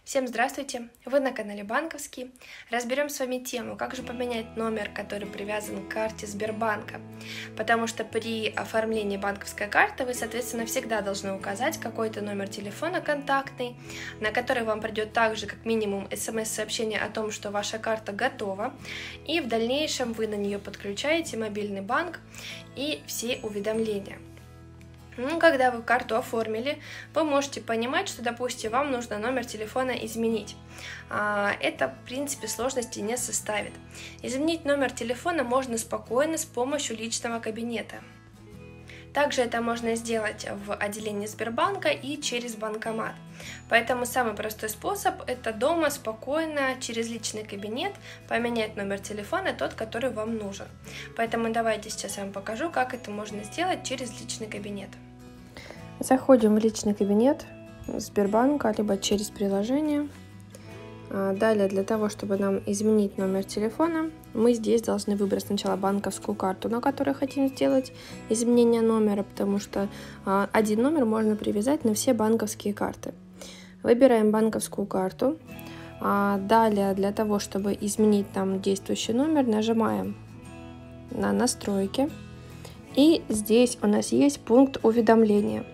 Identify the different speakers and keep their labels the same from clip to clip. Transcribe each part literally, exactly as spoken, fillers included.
Speaker 1: Всем здравствуйте! Вы на канале Банковский. Разберем с вами тему, как же поменять номер, который привязан к карте Сбербанка. Потому что при оформлении банковской карты вы, соответственно, всегда должны указать какой-то номер телефона контактный, на который вам придет также как минимум смс-сообщение о том, что ваша карта готова. И в дальнейшем вы на нее подключаете мобильный банк и все уведомления. Ну, когда вы карту оформили, вы можете понимать, что, допустим, вам нужно номер телефона изменить. Это, в принципе, сложности не составит. Изменить номер телефона можно спокойно с помощью личного кабинета. Также это можно сделать в отделении Сбербанка и через банкомат. Поэтому самый простой способ – это дома спокойно через личный кабинет поменять номер телефона, тот, который вам нужен. Поэтому давайте сейчас я вам покажу, как это можно сделать через личный кабинет.
Speaker 2: Заходим в личный кабинет Сбербанка, либо через приложение. Далее, для того, чтобы нам изменить номер телефона, мы здесь должны выбрать сначала банковскую карту, на которой хотим сделать изменение номера, потому что один номер можно привязать на все банковские карты. Выбираем банковскую карту. Далее, для того, чтобы изменить там действующий номер, нажимаем на настройки. И здесь у нас есть пункт уведомления.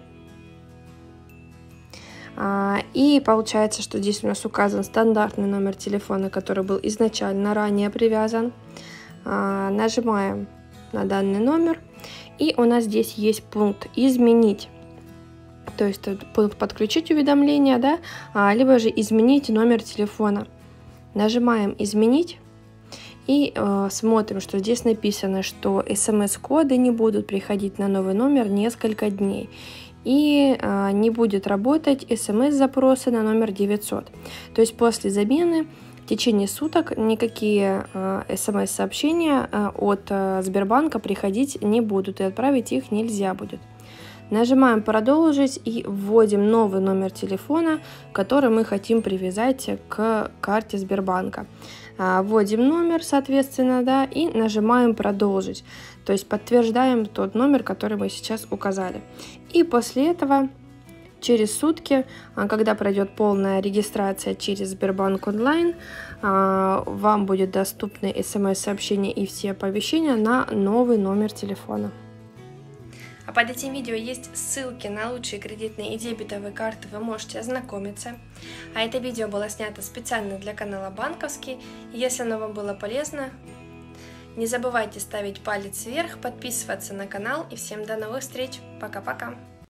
Speaker 2: И получается, что здесь у нас указан стандартный номер телефона, который был изначально ранее привязан. Нажимаем на данный номер. И у нас здесь есть пункт «Изменить». То есть пункт «Подключить уведомления», да, либо же «Изменить номер телефона». Нажимаем «Изменить». И э, смотрим, что здесь написано, что смс-коды не будут приходить на новый номер несколько дней. И э, не будет работать смс-запросы на номер девятьсот. То есть после замены в течение суток никакие э, смс-сообщения э, от э, Сбербанка приходить не будут. И отправить их нельзя будет. Нажимаем «Продолжить» и вводим новый номер телефона, который мы хотим привязать к карте Сбербанка. Вводим номер, соответственно, да, и нажимаем «Продолжить». То есть подтверждаем тот номер, который мы сейчас указали. И после этого через сутки, когда пройдет полная регистрация через Сбербанк онлайн, вам будет доступны смс-сообщения и все оповещения на новый номер телефона.
Speaker 1: А под этим видео есть ссылки на лучшие кредитные и дебетовые карты, вы можете ознакомиться. А это видео было снято специально для канала Банковский. Если оно вам было полезно, не забывайте ставить палец вверх, подписываться на канал и всем до новых встреч. Пока-пока!